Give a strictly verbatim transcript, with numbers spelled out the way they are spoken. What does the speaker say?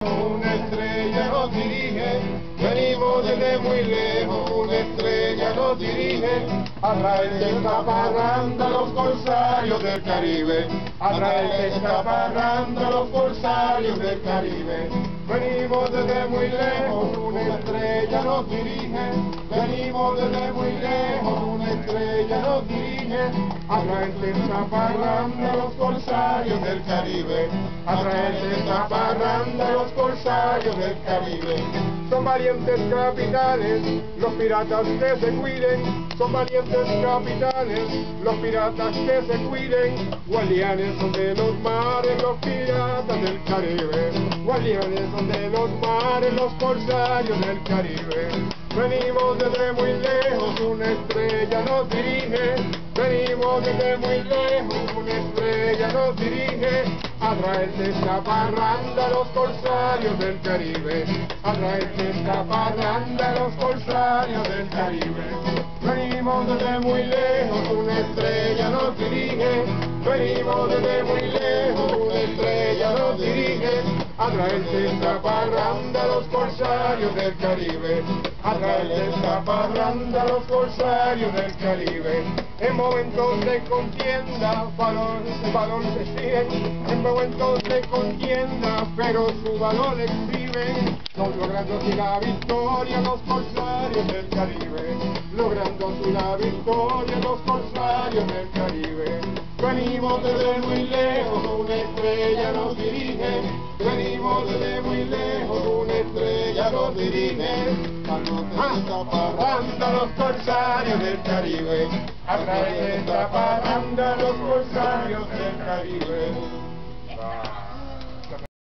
Una estrella nos dirige, venimos desde muy lejos, una estrella nos dirige, a traer de esta parranda los corsarios del Caribe, a traer de esta parranda los corsarios del Caribe. Venimos desde muy lejos, una estrella nos dirige, venimos desde muy lejos, una estrella nos dirige, a traer de esta parranda los corsarios del Caribe, a traer de esta parranda los corsarios del Caribe. Son valientes capitanes, los piratas que se cuiden, son valientes capitanes, los piratas que se cuiden, guardianes son de los mares, los piratas del Caribe, guardianes son de los mares, los corsarios del Caribe. Venimos desde muy lejos, una estrella nos dirige, venimos desde muy lejos, una estrella nos dirige, a traer de esta parranda los corsarios del Caribe, a traer de esta parranda los corsarios del Caribe. Venimos desde muy lejos, una estrella nos dirige, venimos desde muy lejos, una estrella nos dirige, a traer de esta parranda los corsarios del Caribe, a traer de esta parranda los corsarios del Caribe. En momentos de contienda, valor, valor se exhiben, en momentos de contienda, pero su valor exhiben, son logrando así la victoria los corsarios del Caribe, logrando así la victoria los corsarios del Caribe. Venimos desde muy lejos, una estrella nos dirige, venimos desde muy lejos, una estrella nos dirige, a esta parranda los corsarios del Caribe, a través de esta parranda los corsarios del Caribe.